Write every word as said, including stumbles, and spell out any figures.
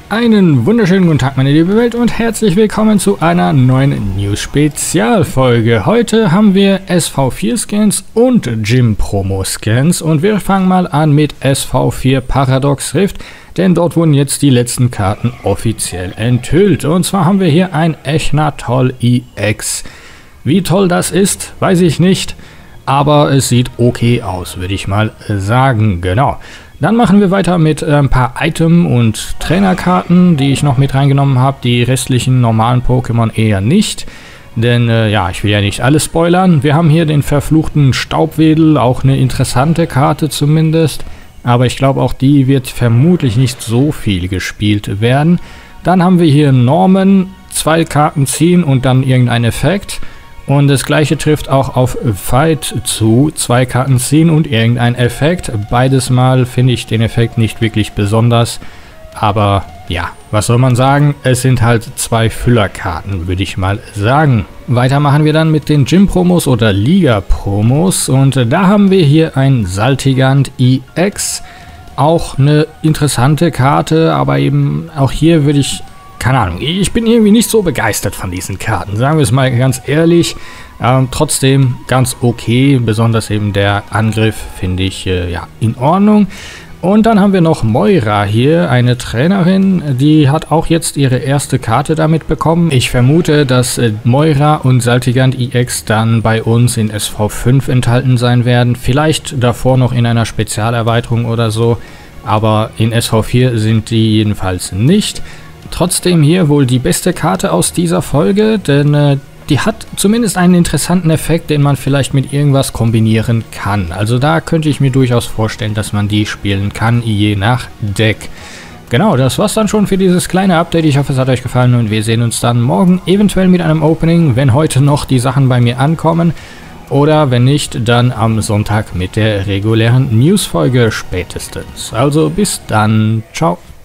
Einen wunderschönen guten Tag, meine liebe Welt, und herzlich willkommen zu einer neuen News-Spezialfolge. Heute haben wir S V vier Scans und Gym-Promo-Scans und wir fangen mal an mit S V vier Paradox Rift, denn dort wurden jetzt die letzten Karten offiziell enthüllt. Und zwar haben wir hier ein Echnatoll E X. Wie toll das ist, weiß ich nicht, aber es sieht okay aus, würde ich mal sagen. Genau. Dann machen wir weiter mit äh, ein paar Item- und Trainerkarten, die ich noch mit reingenommen habe. Die restlichen normalen Pokémon eher nicht. Denn, äh, ja, ich will ja nicht alles spoilern. Wir haben hier den verfluchten Staubwedel, auch eine interessante Karte zumindest. Aber ich glaube, auch die wird vermutlich nicht so viel gespielt werden. Dann haben wir hier Norman, zwei Karten ziehen und dann irgendein Effekt. Und das gleiche trifft auch auf Fight zu, zwei Karten ziehen und irgendein Effekt. Beides Mal finde ich den Effekt nicht wirklich besonders, aber ja, was soll man sagen, es sind halt zwei Füllerkarten, würde ich mal sagen. Weiter machen wir dann mit den Gym-Promos oder Liga-Promos und da haben wir hier ein Saltigand E X, auch eine interessante Karte, aber eben auch hier würde ich... Keine Ahnung, ich bin irgendwie nicht so begeistert von diesen Karten, sagen wir es mal ganz ehrlich. Ähm, trotzdem ganz okay, besonders eben der Angriff finde ich äh, ja in Ordnung. Und dann haben wir noch Moira hier, eine Trainerin, die hat auch jetzt ihre erste Karte damit bekommen. Ich vermute, dass äh, Moira und Saltigand E X dann bei uns in S V fünf enthalten sein werden. Vielleicht davor noch in einer Spezialerweiterung oder so, aber in S V vier sind die jedenfalls nicht. Trotzdem hier wohl die beste Karte aus dieser Folge, denn äh, die hat zumindest einen interessanten Effekt, den man vielleicht mit irgendwas kombinieren kann. Also da könnte ich mir durchaus vorstellen, dass man die spielen kann, je nach Deck. Genau, das war's dann schon für dieses kleine Update. Ich hoffe, es hat euch gefallen und wir sehen uns dann morgen eventuell mit einem Opening, wenn heute noch die Sachen bei mir ankommen. Oder wenn nicht, dann am Sonntag mit der regulären News-Folge spätestens. Also bis dann, ciao.